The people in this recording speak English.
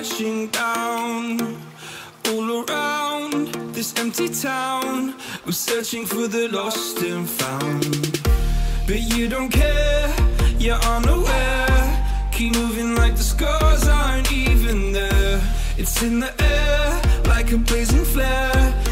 crashing down. All around this empty town, we're searching for the lost and found. But you don't care, you're unaware. Keep moving like the scars aren't even there. It's in the air like a blazing flare.